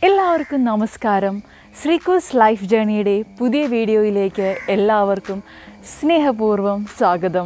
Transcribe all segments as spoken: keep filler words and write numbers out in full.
എല്ലാവർക്കും നമസ്കാരം. ശ്രീകൂസ് ലൈഫ് ജേണിയുടെ പുതിയ വീഡിയോയിലേക്ക് എല്ലാവർക്കും സ്നേഹപൂർവ്വം സ്വാഗതം.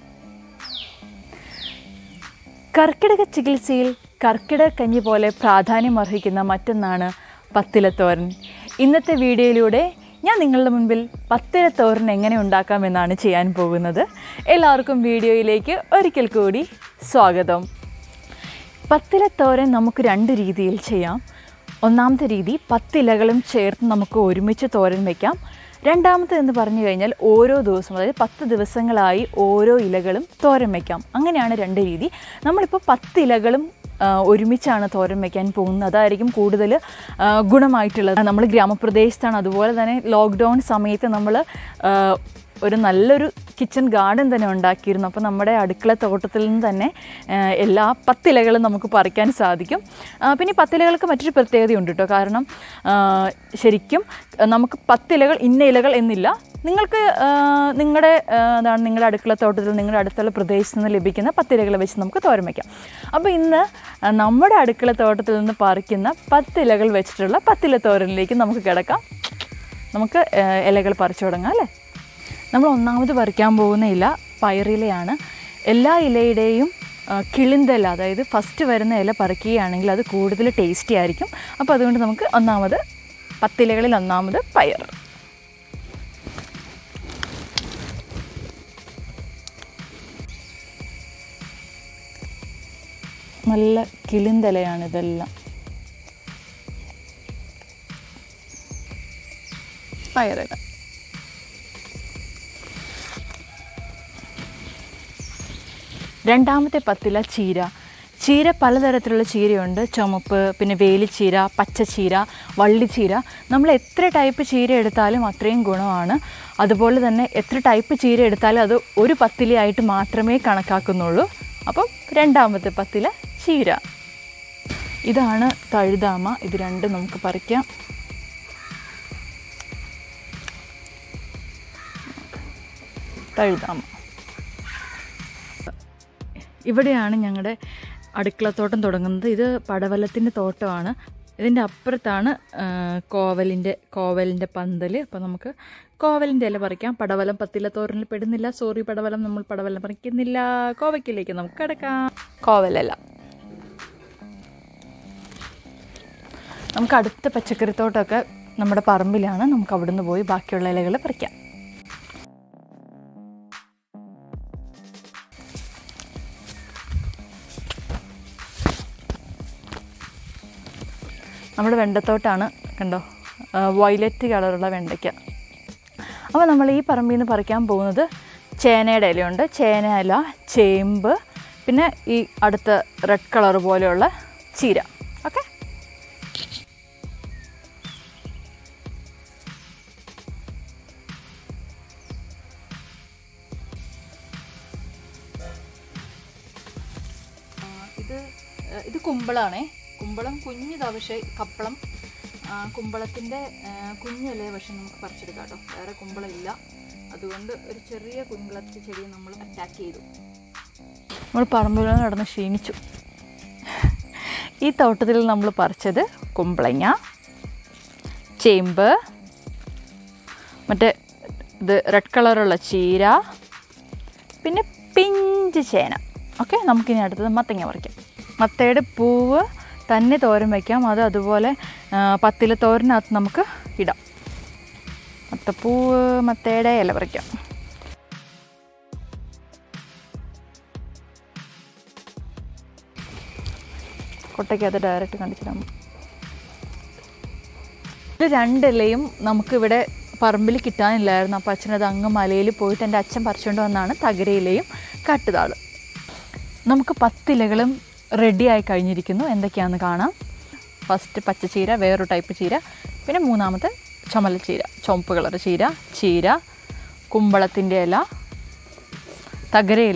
കർക്കിടക ചികിത്സയിൽ കർക്കിടക കഞ്ഞി പോലെ പ്രാധാന്യമർഹിക്കുന്ന മറ്റൊന്നാണ് പത്തിലത്തോരൻ. ഇന്നത്തെ വീഡിയോയിലൂടെ ഞാൻ നിങ്ങളുടെ മുൻപിൽ പത്തിലത്തോരൻ എങ്ങനെ ഉണ്ടാക്കാമെന്നാണ് ചെയ്യാൻ പോകുന്നത്. എല്ലാവർക്കും വീഡിയോയിലേക്ക് ഒരിക്കൽ കൂടി സ്വാഗതം. പത്തിലത്തോരൻ നമുക്ക് രണ്ട് രീതിയിൽ ചെയ്യാം. ഒന്നാമത്തെ രീതി പത്തിലകളും ചേർത്ത് നമുക്ക് ഒരുമിച്ച് തോരൻ വയ്ക്കാം. രണ്ടാമത്തെ എന്ന് പറഞ്ഞു കഴിഞ്ഞാൽ ഓരോ ദിവസം, അതായത് പത്ത് ദിവസങ്ങളായി ഓരോ ഇലകളും തോരൻ വയ്ക്കാം. അങ്ങനെയാണ് രണ്ട് രീതി. നമ്മളിപ്പോൾ പത്തിലകളും ഒരുമിച്ചാണ് തോരൻ വയ്ക്കാൻ പോകുന്നത്. അതായിരിക്കും കൂടുതൽ ഗുണമായിട്ടുള്ളത്. നമ്മൾ ഗ്രാമപ്രദേശത്താണ്, അതുപോലെ തന്നെ ലോക്ക്ഡൗൺ സമയത്ത് നമ്മൾ ഒരു നല്ലൊരു കിച്ചൺ ഗാർഡൻ തന്നെ ഉണ്ടാക്കിയിരുന്നു. അപ്പോൾ നമ്മുടെ അടുക്കള തോട്ടത്തിൽ നിന്ന് തന്നെ എല്ലാ പത്തിലകളും നമുക്ക് പറിക്കാൻ സാധിക്കും. പിന്നെ പത്തിലകൾക്ക് മറ്റൊരു പ്രത്യേകതയുണ്ട് കേട്ടോ. കാരണം ശരിക്കും നമുക്ക് പത്തിലകൾ ഇന്ന ഇലകൾ എന്നില്ല. നിങ്ങൾക്ക് നിങ്ങളുടെ എന്താണ് നിങ്ങളുടെ അടുക്കള തോട്ടത്തിൽ നിങ്ങളുടെ അടുത്തുള്ള പ്രദേശത്ത് നിന്ന് ലഭിക്കുന്ന പത്തിലകൾ വെച്ച് നമുക്ക് തോരൻ വയ്ക്കാം. അപ്പോൾ ഇന്ന് നമ്മുടെ അടുക്കള തോട്ടത്തിൽ നിന്ന് പറിക്കുന്ന പത്തിലകൾ വെച്ചിട്ടുള്ള പത്തില തോരനിലേക്ക് നമുക്ക് കിടക്കാം. നമുക്ക് ഇലകൾ പറിച്ചു തുടങ്ങാം അല്ലേ. നമ്മൾ ഒന്നാമത് പറിക്കാൻ പോകുന്ന ഇല പയറിലയാണ്. എല്ലാ ഇലയുടെയും കിളിന്തല, അതായത് ഫസ്റ്റ് വരുന്ന ഇല പറിക്കുകയാണെങ്കിൽ അത് കൂടുതൽ ടേസ്റ്റി ആയിരിക്കും. അപ്പോൾ അതുകൊണ്ട് നമുക്ക് ഒന്നാമത് പത്തിലകളിൽ ഒന്നാമത് പയർ. നല്ല കിളിന്തലയാണ് ഇതെല്ലാം. പയറില. രണ്ടാമത്തെ പത്തില ചീര. ചീര പലതരത്തിലുള്ള ചീരയുണ്ട്. ചുമപ്പ്, പിന്നെ വേലിച്ചീര, പച്ചച്ചീര, വള്ളിച്ചീര. നമ്മൾ എത്ര ടൈപ്പ് ചീര എടുത്താലും അത്രയും ഗുണമാണ്. അതുപോലെ തന്നെ എത്ര ടൈപ്പ് ചീര എടുത്താലും അത് ഒരു പത്തിലയായിട്ട് മാത്രമേ കണക്കാക്കുന്നുള്ളൂ. അപ്പം രണ്ടാമത്തെ പത്തില ചീര. ഇതാണ് തഴുതാമ. ഇത് രണ്ടും നമുക്ക് പറിക്കാം. തഴുതാമ. ഇവിടെയാണ് ഞങ്ങളുടെ അടുക്കളത്തോട്ടം തുടങ്ങുന്നത്. ഇത് പടവലത്തിൻ്റെ തോട്ടമാണ്. ഇതിൻ്റെ അപ്പുറത്താണ് കോവലിൻ്റെ കോവലിൻ്റെ പന്തൽ. അപ്പോൾ നമുക്ക് കോവലിൻ്റെ ഇല പറിക്കാം. പടവലം പത്തിലത്തോരനിൽ പെടുന്നില്ല. സോറി പടവലം, നമ്മൾ പടവലം പറിക്കുന്നില്ല. കോവയ്ക്കിലേക്ക് നമുക്ക് കിടക്കാം. കോവലില. നമുക്ക് അടുത്ത പച്ചക്കറിത്തോട്ടമൊക്കെ നമ്മുടെ പറമ്പിലാണ്. നമുക്ക് അവിടുന്ന് പോയി ബാക്കിയുള്ള ഇലകൾ പറിക്കാം. നമ്മുടെ വെണ്ടത്തോട്ടാണ്, കണ്ടോ, വയലറ്റ് കളറുള്ള വെണ്ടയ്ക്ക. അപ്പോൾ നമ്മൾ ഈ പറമ്പിൽ നിന്ന് പറിക്കാൻ പോകുന്നത് ചേനയുടെ ഇലയുണ്ട്. ചേന ഇല, ചേമ്പ്, പിന്നെ ഈ അടുത്ത റെഡ് കളർ പോലെയുള്ള ചീര. ഓക്കെ, ഇത് ഇത് കുമ്പളാണേ. കുമ്പളം കുഞ്ഞിതാ, പക്ഷേ കപ്പളം കുമ്പളത്തിൻ്റെ കുഞ്ഞിലേ പക്ഷെ നമുക്ക് പറിച്ചെടുക്കാം കേട്ടോ. വേറെ കുമ്പളം ഇല്ല. അതുകൊണ്ട് ഒരു ചെറിയ കുമ്പളത്തി ചെടിയെ നമ്മൾ അറ്റാക്ക് ചെയ്തു. നമ്മൾ പറമ്പിൽ നടന്ന് ക്ഷീണിച്ചു. ഈ തോട്ടത്തിൽ നമ്മൾ പറിച്ചത് കുമ്പളങ്ങ, ചേമ്പ്, മറ്റേ ഇത് റെഡ് കളറുള്ള ചീര, പിന്നെ പിഞ്ച് ചേന. ഓക്കെ, നമുക്കിനി അടുത്തത് മത്തങ്ങ പറിക്കാം. മത്തയുടെ പൂവ് തന്നെ തോരൻ വയ്ക്കാം. അത് അതുപോലെ പത്തില തോരനകത്ത് നമുക്ക് ഇടാം. മത്തപ്പൂവ്, മത്തയുടെ ഇല പറിക്കാം. കൊട്ടയ്ക്കകത്ത് ഡയറക്റ്റ് കണ്ടിച്ചിടാം. ഇത് രണ്ടിലയും നമുക്കിവിടെ പറമ്പിൽ കിട്ടാനില്ലായിരുന്നു. അപ്പം അച്ഛനത് അങ്ങ് മലയിൽ പോയിട്ട് എൻ്റെ അച്ഛൻ പറിച്ചുകൊണ്ട് വന്നാണ് തകരയിലയും കട്ടുതാളും. നമുക്ക് പത്തിലകളും റെഡിയായി കഴിഞ്ഞിരിക്കുന്നു. എന്തൊക്കെയാണെന്ന് കാണാം. ഫസ്റ്റ് പച്ചച്ചീര, വേറൊരു ടൈപ്പ് ചീര, പിന്നെ മൂന്നാമത്തെ ചുമല ചീര, ചുവപ്പ് കളർ ചീര, ചീര, കുമ്പളത്തിൻ്റെ ഇല, തകരയില,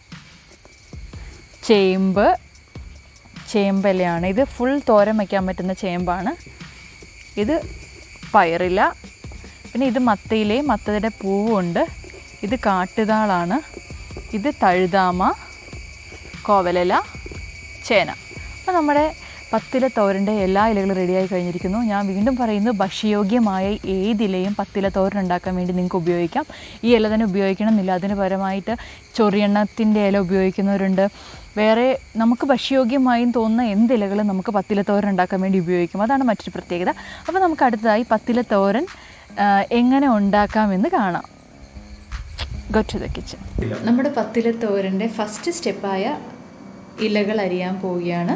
ചേമ്പ്, ചേമ്പലയാണ്. ഇത് ഫുൾ തോരൻ വയ്ക്കാൻ പറ്റുന്ന ചേമ്പാണ്. ഇത് പയറില, പിന്നെ ഇത് മത്തയിലയും മത്തയുടെ പൂവുണ്ട്. ഇത് കാട്ടുതാളാണ്. ഇത് തഴുതാമ, കോവലില, ചേന. അപ്പോൾ നമ്മുടെ പത്തില തോരൻ്റെ എല്ലാ ഇലകളും റെഡിയായി കഴിഞ്ഞിരിക്കുന്നു. ഞാൻ വീണ്ടും പറയുന്നു, ഭക്ഷ്യയോഗ്യമായ ഏതിലയും പത്തില തോരൻ ഉണ്ടാക്കാൻ വേണ്ടി നിങ്ങൾക്ക് ഉപയോഗിക്കാം. ഈ ഇല തന്നെ ഉപയോഗിക്കണമെന്നില്ല. അതിന് പരമായിട്ട് ചൊറിയെണ്ണത്തിൻ്റെ ഇല ഉപയോഗിക്കുന്നവരുണ്ട്. വേറെ നമുക്ക് ഭക്ഷ്യയോഗ്യമായും തോന്നുന്ന എന്ത് ഇലകളും നമുക്ക് പത്തില തോരൻ ഉണ്ടാക്കാൻ വേണ്ടി ഉപയോഗിക്കും. അതാണ് മറ്റൊരു പ്രത്യേകത. അപ്പോൾ നമുക്ക് അടുത്തതായി പത്തില തോരൻ എങ്ങനെ ഉണ്ടാക്കാമെന്ന് കാണാം. Go to the kitchen. നമ്മുടെ പത്തില തോരൻ്റെ ഫസ്റ്റ് സ്റ്റെപ്പായ ഇലകൾ അരിയാൻ പോവുകയാണ്.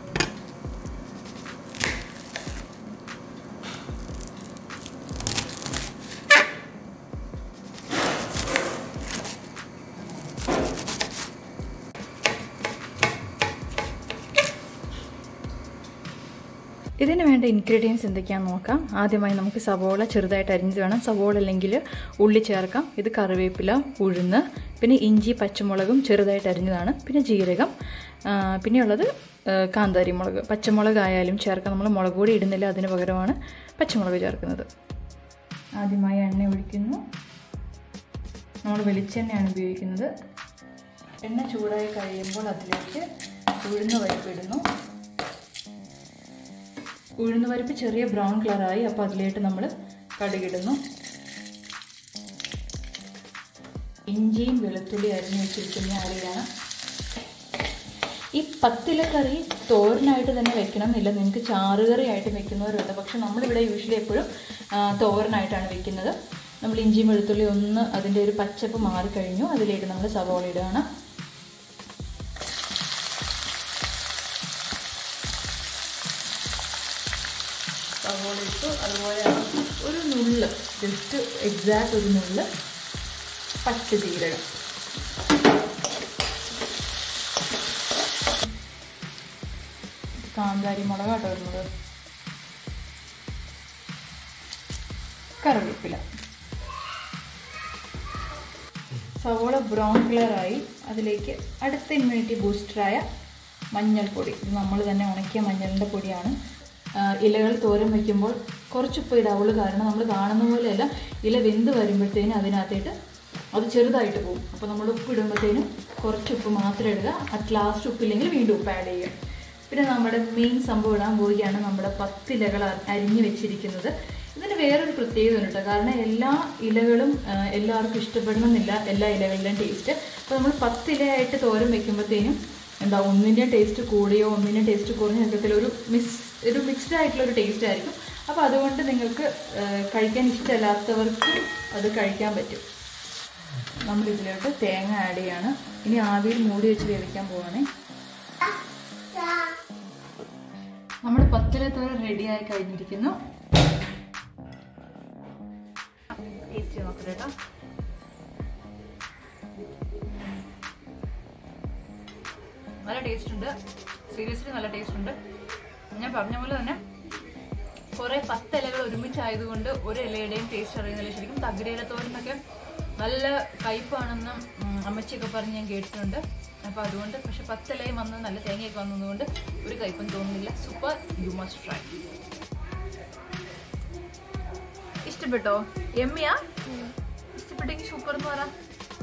ഇതിന് വേണ്ട ഇൻഗ്രീഡിയൻസ് എന്തൊക്കെയാണെന്ന് നോക്കാം. ആദ്യമായി നമുക്ക് സവോള ചെറുതായിട്ട് അരിഞ്ഞത് വേണം. സവോള അല്ലെങ്കിൽ ഉള്ളി ചേർക്കാം. ഇത് കറിവേപ്പില, ഉഴുന്ന്, പിന്നെ ഇഞ്ചി പച്ചമുളകും ചെറുതായിട്ട് അരിഞ്ഞതാണ്, പിന്നെ ജീരകം, പിന്നെയുള്ളത് കാന്താരി മുളക്. പച്ചമുളക് ആയാലും ചേർക്കാം. നമ്മൾ മുളക് പൊടി ഇടുന്നില്ല, അതിന് പകരമാണ് പച്ചമുളക് ചേർക്കുന്നത്. ആദ്യമായി എണ്ണ ഒഴിക്കുന്നു. നമ്മൾ വെളിച്ചെണ്ണയാണ് ഉപയോഗിക്കുന്നത്. എണ്ണ ചൂടായി കഴിയുമ്പോൾ അതിലേക്ക് ഉഴുന്ന് പരിപ്പിടുന്നു. ഉഴുന്ന് പരിപ്പ് ചെറിയ ബ്രൗൺ കളറായി. അപ്പോൾ അതിലേക്ക് നമ്മൾ കടുകിടുന്നു. ഇഞ്ചിയും വെളുത്തുള്ളി അരിഞ്ഞു വെച്ചിരിക്കുന്ന അരിയാണ്. ഈ പത്തിലക്കറി തോരനായിട്ട് തന്നെ വെക്കണം എന്നില്ല, നിങ്ങൾക്ക് ചാറുകറി ആയിട്ട് വെക്കുന്നവരുണ്ട്. പക്ഷെ നമ്മളിവിടെ യൂഷ്വലി എപ്പോഴും തോരനായിട്ടാണ് വെക്കുന്നത്. നമ്മൾ ഇഞ്ചിയും വെളുത്തുള്ളി ഒന്ന് അതിൻ്റെ ഒരു പച്ചപ്പ് മാറിക്കഴിഞ്ഞു. അതിലേക്ക് നമ്മൾ സവോള ഇടുകയാണ്. സവോള ഇട്ടു. അതുപോലെ ഒരു നുള്ള്, ജസ്റ്റ് എക്സാക്ട് ഒരു നുള്ള് പച്ച ജീരകം, കാന്താരി മുളകാട്ടോ വരുന്നത്, കറിവേപ്പില. സവോള ബ്രൗൺ കളറായി. അതിലേക്ക് അടുത്ത ഇമ്മ്യൂണിറ്റി ബൂസ്റ്ററായ മഞ്ഞൾപ്പൊടി. ഇത് നമ്മൾ തന്നെ ഉണക്കിയ മഞ്ഞളിൻ്റെ പൊടിയാണ്. ഇലകൾ തോരൻ വയ്ക്കുമ്പോൾ കുറച്ചുപ്പ് ഇടാവുള്ളൂ. കാരണം നമ്മൾ കാണുന്ന പോലെയല്ല, ഇല വെന്ത് വരുമ്പോഴത്തേനും അതിനകത്തേട്ട് അത് ചെറുതായിട്ട് പോകും. അപ്പോൾ നമ്മൾ ഉപ്പ് ഇടുമ്പോഴത്തേനും കുറച്ച് ഉപ്പ് മാത്രം ഇടുക. അറ്റ് ലാസ്റ്റ് ഉപ്പില്ലെങ്കിൽ വീണ്ടും ഉപ്പ് ആഡ് ചെയ്യുക. പിന്നെ നമ്മുടെ മെയിൻ സംഭവം ഇടാൻ പോവുകയാണ്. നമ്മുടെ പത്തിലകൾ അരിഞ്ഞു വെച്ചിരിക്കുന്നത്. ഇതിന് വേറൊരു പ്രത്യേകത ഉണ്ട് കേട്ടോ. കാരണം എല്ലാ ഇലകളും എല്ലാവർക്കും ഇഷ്ടപ്പെടണമെന്നില്ല, എല്ലാ ഇലകളുടെയും ടേസ്റ്റ്. അപ്പോൾ നമ്മൾ പത്തിലയായിട്ട് തോരൻ വയ്ക്കുമ്പോഴത്തേനും എന്താ ഒന്നിൻ്റെയും ടേസ്റ്റ് കൂടിയോ ഒന്നിൻ്റെയും ടേസ്റ്റ് കുറഞ്ഞ നിൽക്കത്തില്ല, ഒരു മിക്സ് ഒരു മിക്സ്ഡ് ആയിട്ടുള്ളൊരു ടേസ്റ്റ് ആയിരിക്കും. അപ്പോൾ അതുകൊണ്ട് നിങ്ങൾക്ക് കഴിക്കാൻ ഇഷ്ടമല്ലാത്തവർക്ക് അത് കഴിക്കാൻ പറ്റും. നമ്മളിതിലോട്ട് തേങ്ങ ആഡ് ചെയ്യാണ്. ഇനി ആവിയിൽ മൂടി വെച്ച് വേവിക്കാൻ പോവാണേ. നമ്മുടെ പത്തില തോരൻ റെഡിയായി കഴിഞ്ഞിരിക്കുന്നു. ടേസ്റ്റ് നോക്കട്ടെ കേട്ടോ. നല്ല ടേസ്റ്റ് ഉണ്ട്, സീരിയസ്ലി നല്ല ടേസ്റ്റ് ഉണ്ട്. ഞാൻ പറഞ്ഞ പോലെ തന്നെ കുറേ പത്ത് ഇലകൾ ഒരുമിച്ചായതുകൊണ്ട് ഒരു ഇലയുടെയും ടേസ്റ്റ് അറിയുന്നില്ല. ശരിക്കും തകിരയില തോരനൊക്കെ നല്ല കയ്പാണെന്ന് അമ്മച്ചിയൊക്കെ പറഞ്ഞ് ഞാൻ കേട്ടിട്ടുണ്ട്. അപ്പോൾ അതുകൊണ്ട് പക്ഷെ പത്തിലയും വന്ന് നല്ല തേങ്ങയൊക്കെ വന്നതുകൊണ്ട് ഒരു കയ്പും തോന്നുന്നില്ല. Super, you must try. ഇഷ്ടപ്പെട്ടോ? എമ്മിയാ? ഇഷ്ടപ്പെട്ടെങ്കിൽ സൂപ്പർ എന്ന് പറ.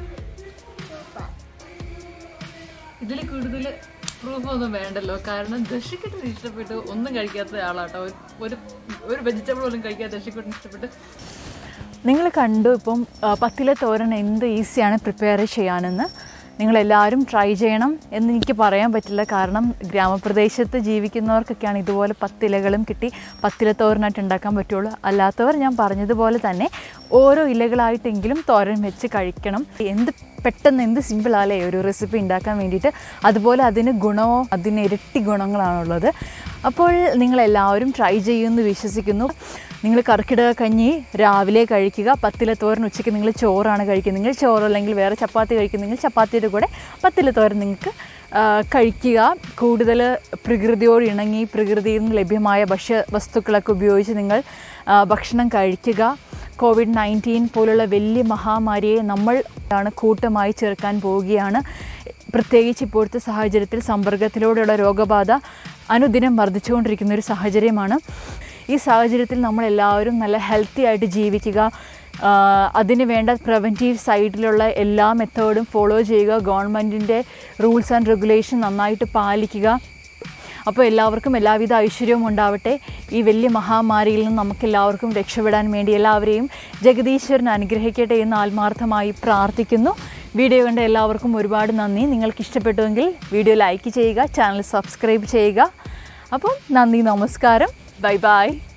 ഇതിൽ കൂടുതൽ പ്രൂഫ് ഒന്നും വേണ്ടല്ലോ. കാരണം ദശക്കുട്ടിന് ഇഷ്ടപ്പെട്ടു. ഒന്നും കഴിക്കാത്ത ആളാട്ടോ. ഒരു ഒരു വെജിറ്റബിൾ പോലും കഴിക്കാത്ത ദശക്കുട്ടിന് ഇഷ്ടപ്പെട്ടു. നിങ്ങൾ കണ്ടു ഇപ്പം പത്തില തോരൻ എന്ത് ഈസിയാണ് പ്രിപ്പയർ ചെയ്യാനെന്ന്. നിങ്ങളെല്ലാവരും ട്രൈ ചെയ്യണം എന്ന് എനിക്ക് പറയാൻ പറ്റില്ല. കാരണം ഗ്രാമപ്രദേശത്ത് ജീവിക്കുന്നവർക്കൊക്കെയാണ് ഇതുപോലെ പത്തിലകളും കിട്ടി പത്തില തോരനായിട്ട് ഉണ്ടാക്കാൻ പറ്റുള്ളൂ. അല്ലാത്തവർ ഞാൻ പറഞ്ഞതുപോലെ തന്നെ ഓരോ ഇലകളായിട്ടെങ്കിലും തോരൻ വെച്ച് കഴിക്കണം. എന്ത് പെട്ടെന്ന് എന്ത് സിമ്പിളാലേ ഒരു റെസിപ്പി ഉണ്ടാക്കാൻ വേണ്ടിയിട്ട്. അതുപോലെ അതിന് ഗുണമോ അതിന് ഇരട്ടി ഗുണങ്ങളാണുള്ളത്. അപ്പോൾ നിങ്ങളെല്ലാവരും ട്രൈ ചെയ്യുമെന്ന് വിശ്വസിക്കുന്നു. നിങ്ങൾ കർക്കിടക കഞ്ഞി രാവിലെ കഴിക്കുക. പത്തില തോരൻ ഉച്ചയ്ക്ക് നിങ്ങൾ ചോറാണ് കഴിക്കുന്നത്. നിങ്ങൾ ചോറല്ലെങ്കിൽ വേറെ ചപ്പാത്തി കഴിക്കുന്നെങ്കിൽ ചപ്പാത്തിയുടെ കൂടെ പത്തില തോരൻ നിങ്ങൾക്ക് കഴിക്കുക. കൂടുതൽ പ്രകൃതിയോട് ഇണങ്ങി പ്രകൃതിയിൽ നിന്ന് ലഭ്യമായ ഭക്ഷ്യ വസ്തുക്കളൊക്കെ ഉപയോഗിച്ച് നിങ്ങൾ ഭക്ഷണം കഴിക്കുക. കോവിഡ് നയൻറ്റീൻ പോലുള്ള വലിയ മഹാമാരിയെ നമ്മൾ ആണ് കൂട്ടമായി ചേർക്കാൻ പോവുകയാണ്. പ്രത്യേകിച്ച് ഇപ്പോഴത്തെ സാഹചര്യത്തിൽ സമ്പർക്കത്തിലൂടെയുള്ള രോഗബാധ അനുദിനം വർദ്ധിച്ചുകൊണ്ടിരിക്കുന്ന ഒരു സാഹചര്യമാണ്. ഈ സാഹചര്യത്തിൽ നമ്മളെല്ലാവരും നല്ല ഹെൽത്തി ആയിട്ട് ജീവിക്കുക. അതിന് വേണ്ട പ്രിവെൻറ്റീവ് സൈഡിലുള്ള എല്ലാ മെത്തേഡും ഫോളോ ചെയ്യുക. ഗവൺമെൻറ്റിൻ്റെ റൂൾസ് ആൻഡ് റെഗുലേഷൻ നന്നായിട്ട് പാലിക്കുക. അപ്പോൾ എല്ലാവർക്കും എല്ലാവിധ ഐശ്വര്യവും ഉണ്ടാവട്ടെ. ഈ വലിയ മഹാമാരിയിൽ നിന്ന് നമുക്കെല്ലാവർക്കും രക്ഷപ്പെടാൻ വേണ്ടി എല്ലാവരെയും ജഗദീശ്വരൻ അനുഗ്രഹിക്കട്ടെ എന്ന് ആത്മാർത്ഥമായി പ്രാർത്ഥിക്കുന്നു. വീഡിയോ കണ്ട എല്ലാവർക്കും ഒരുപാട് നന്ദി. നിങ്ങൾക്ക് ഇഷ്ടപ്പെട്ടുവെങ്കിൽ വീഡിയോ ലൈക്ക് ചെയ്യുക, ചാനൽ സബ്സ്ക്രൈബ് ചെയ്യുക. അപ്പം നന്ദി, നമസ്കാരം, ബൈ ബൈ.